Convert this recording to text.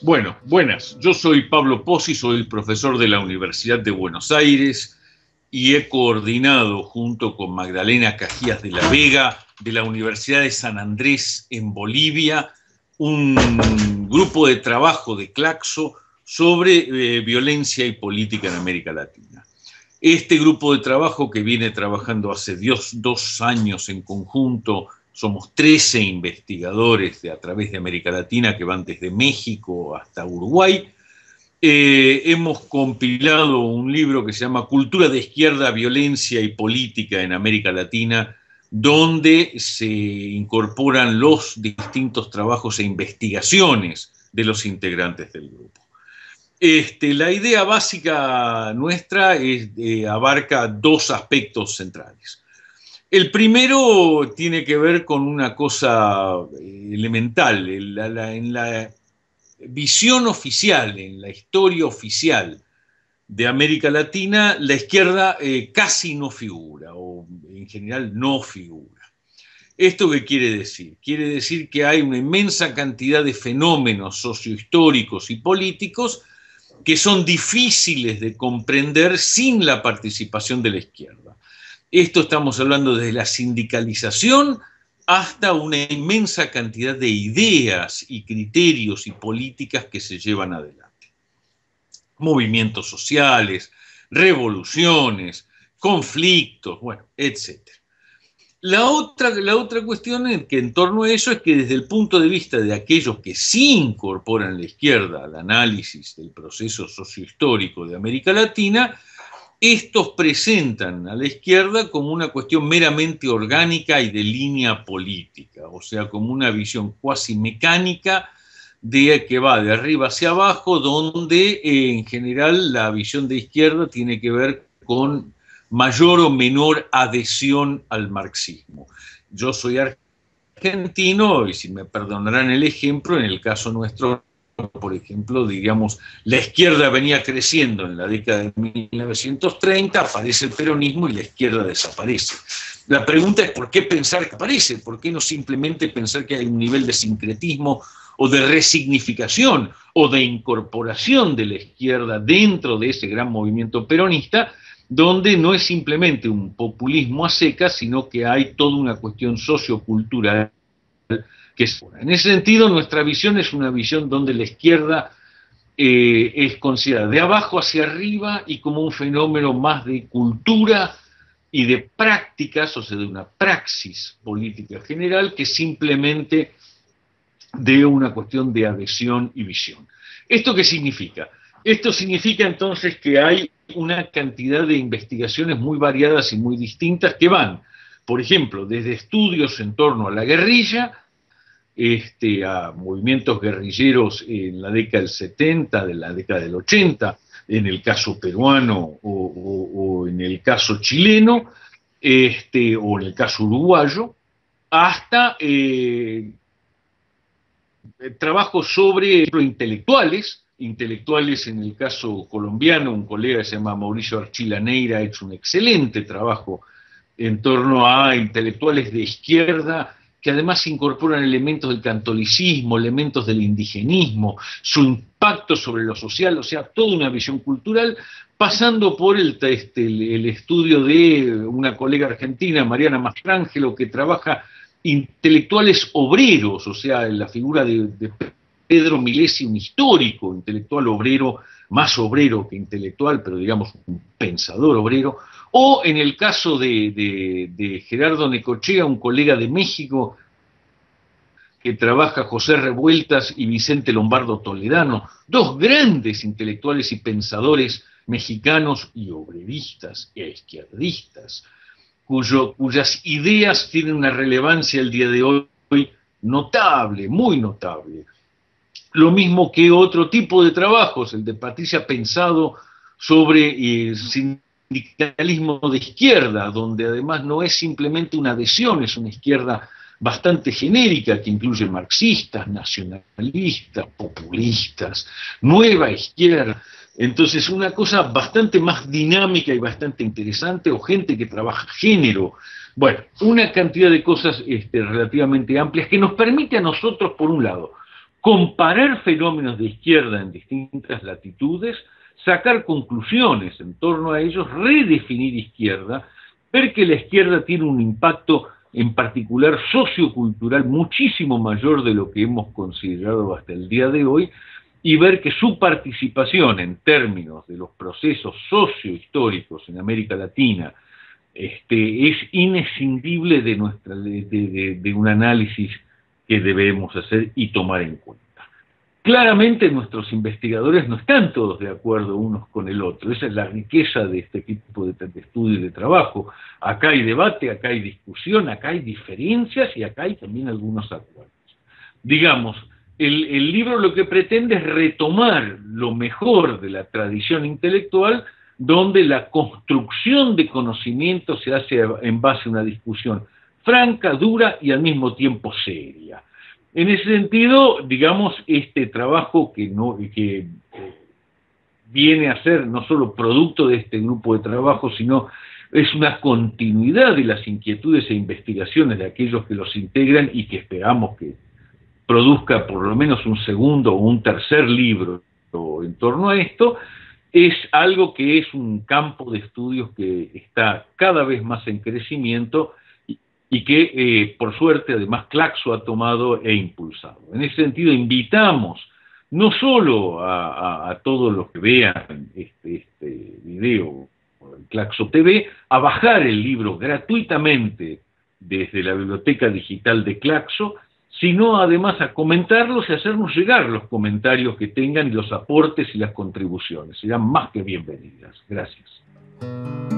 Bueno, buenas. Yo soy Pablo Pozzi, soy el profesor de la Universidad de Buenos Aires y he coordinado junto con Magdalena Cajías de la Vega de la Universidad de San Andrés en Bolivia un grupo de trabajo de Claxo sobre violencia y política en América Latina. Este grupo de trabajo, que viene trabajando hace 2 años en conjunto, somos 13 investigadores a través de América Latina que van desde México hasta Uruguay. Hemos compilado un libro que se llama Cultura de Izquierda, Violencia y Política en América Latina, donde se incorporan los distintos trabajos e investigaciones de los integrantes del grupo. La idea básica nuestra abarca 2 aspectos centrales. El primero tiene que ver con una cosa elemental. En la visión oficial, en la historia oficial de América Latina, la izquierda casi no figura, o en general no figura. ¿Esto qué quiere decir? Quiere decir que hay una inmensa cantidad de fenómenos sociohistóricos y políticos que son difíciles de comprender sin la participación de la izquierda. Esto estamos hablando desde la sindicalización hasta una inmensa cantidad de ideas y criterios y políticas que se llevan adelante. Movimientos sociales, revoluciones, conflictos, bueno, etc. La otra cuestión que en torno a eso es que desde el punto de vista de aquellos que sí incorporan la izquierda al análisis del proceso sociohistórico de América Latina, estos presentan a la izquierda como una cuestión meramente orgánica y de línea política, o sea, como una visión cuasi mecánica que va de arriba hacia abajo, donde en general la visión de izquierda tiene que ver con mayor o menor adhesión al marxismo. Yo soy argentino y si me perdonarán el ejemplo, en el caso nuestro, por ejemplo, diríamos, la izquierda venía creciendo en la década de 1930, aparece el peronismo y la izquierda desaparece. La pregunta es ¿por qué pensar que aparece? ¿Por qué no simplemente pensar que hay un nivel de sincretismo o de resignificación o de incorporación de la izquierda dentro de ese gran movimiento peronista, donde no es simplemente un populismo a secas, sino que hay toda una cuestión sociocultural que es buena? En ese sentido, nuestra visión es una visión donde la izquierda es considerada de abajo hacia arriba y como un fenómeno más de cultura y de prácticas, o sea, de una praxis política general, que simplemente de una cuestión de adhesión y visión. ¿Esto qué significa? Esto significa entonces que hay una cantidad de investigaciones muy variadas y muy distintas que van, por ejemplo, desde estudios en torno a la guerrilla, a movimientos guerrilleros en la década del 70, de la década del 80, en el caso peruano o en el caso chileno, o en el caso uruguayo, hasta trabajos sobre intelectuales en el caso colombiano. Un colega que se llama Mauricio Archila Neira ha hecho un excelente trabajo en torno a intelectuales de izquierda que además incorporan elementos del catolicismo, elementos del indigenismo, su impacto sobre lo social, o sea, toda una visión cultural, pasando por el estudio de una colega argentina, Mariana Mastrangelo, que trabaja intelectuales obreros, o sea, en la figura de Pedro Milesi, un histórico intelectual obrero, más obrero que intelectual, pero digamos un pensador obrero, o en el caso de Gerardo Necochea, un colega de México que trabaja, José Revueltas y Vicente Lombardo Toledano, 2 grandes intelectuales y pensadores mexicanos y obreristas e izquierdistas, cuyas ideas tienen una relevancia el día de hoy notable, muy notable. Lo mismo que otro tipo de trabajos, el de Patricia Pensado sobre sindicalismo de izquierda, donde además no es simplemente una adhesión, es una izquierda bastante genérica que incluye marxistas, nacionalistas, populistas, nueva izquierda. Entonces, una cosa bastante más dinámica y bastante interesante, o gente que trabaja género. Bueno, una cantidad de cosas relativamente amplias que nos permite a nosotros, por un lado, comparar fenómenos de izquierda en distintas latitudes, sacar conclusiones en torno a ellos, redefinir izquierda, ver que la izquierda tiene un impacto en particular sociocultural muchísimo mayor de lo que hemos considerado hasta el día de hoy, y ver que su participación en términos de los procesos sociohistóricos en América Latina es inescindible de un análisis que debemos hacer y tomar en cuenta. Claramente nuestros investigadores no están todos de acuerdo unos con el otro, esa es la riqueza de este tipo de estudio y de trabajo. Acá hay debate, acá hay discusión, acá hay diferencias y acá hay también algunos acuerdos. Digamos, el libro lo que pretende es retomar lo mejor de la tradición intelectual, donde la construcción de conocimiento se hace en base a una discusión franca, dura y al mismo tiempo seria. En ese sentido, digamos, este trabajo que viene a ser no solo producto de este grupo de trabajo, sino es una continuidad de las inquietudes e investigaciones de aquellos que los integran y que esperamos que produzca por lo menos un segundo o un tercer libro en torno a esto, es algo que es un campo de estudios que está cada vez más en crecimiento y que, por suerte, además, Claxo ha tomado e impulsado. En ese sentido, invitamos no solo a todos los que vean este video en Claxo TV, a bajar el libro gratuitamente desde la biblioteca digital de Claxo, sino además a comentarlos y hacernos llegar los comentarios que tengan y los aportes y las contribuciones. Serán más que bienvenidas. Gracias.